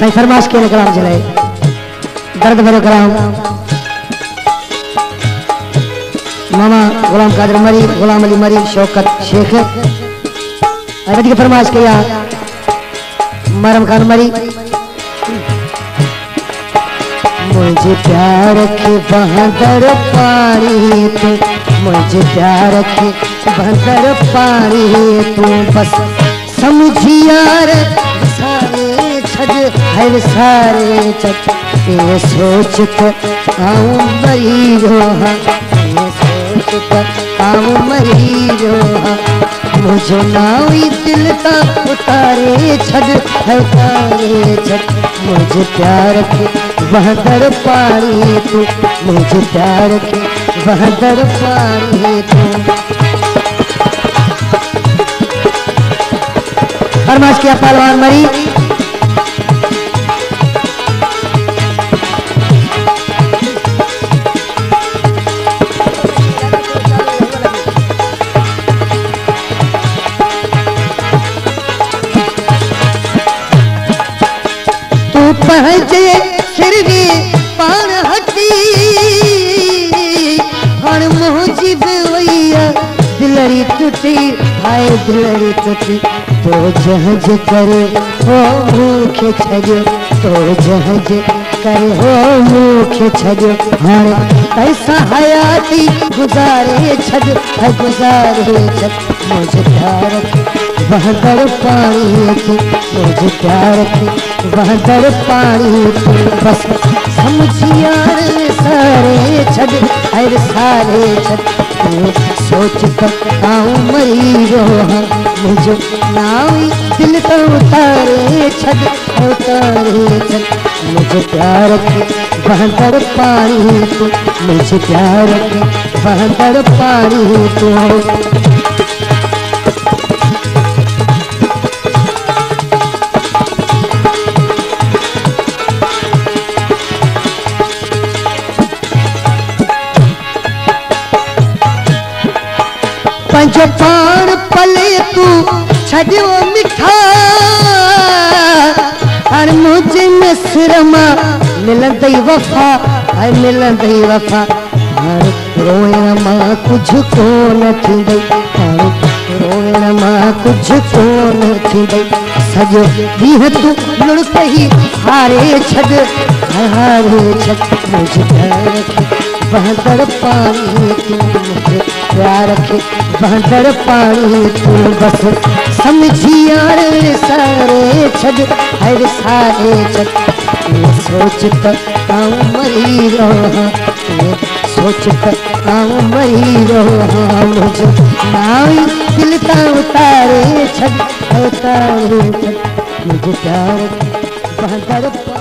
सही फरमाश के कलाम चले दर्द भरे कलाम मामा गुलाम कादर मरी, गुलाम अली मरी, शौकत शेख अरबी की फरमाश किया मरम खान मरी। मुझे प्यार के बहदर पानी तू, मुझे प्यार के बहदर पानी तू, बस समझी यार सारे छज हर सारे छज ये सोच कर आऊं मरी रोहा, ये सोच कर आऊं मरी रोहा। मुझे नावी दिल का उतारे छज उतारे छज, मुझे प्यार के बहदर पानी तू, मुझे प्यार के बहदर पानी तू। फरमाश किया पहलवान मरी। तू पहचे फिर भी पान हटी हर मुझिब वैया दिलरी टूटी, हाय दिलरी टूटी। तो जहज करे हो मुखे छजो, तो जहज करे हो मुखे छजो, हाणे कैसा हयाती गुजारे छज है गुजारे छज। मुझे प्यार के बहदर पानी तू, मुझे प्यार के बहदर पानी तू, बस समझिया सारे छज हर सारे छज सोच कर आऊं मरी रोहा। मुझे नावी दिल का उतारे छज उतारे छज, मुझे प्यार के बहदर पानी तू, मुझे प्यार के बहदर पानी तू। पंजो पान पले तू छजो मिठा हर मुझे नसरमा मिलंदई वफा, हाय मिलंदई वफा। हर रोयण मां कुछ को न थींदई, हर रोयण मां कुछ को न थींदई। सजो ॾींहुं तू लुड़क ही हारे छॾ हारे छॾ। मुझे प्यार के बहदर पानी तू, मुझे प्यार के बहदर पानी तू, बस समझी यार सारे छज हर सारे छज। ये सोच कर आऊं मरी रोहा, ये सोच कर आऊं मरी रोहा। मुझे नावी दिल का उतारे छज उतारे छज, मुझे प्यार के बहदर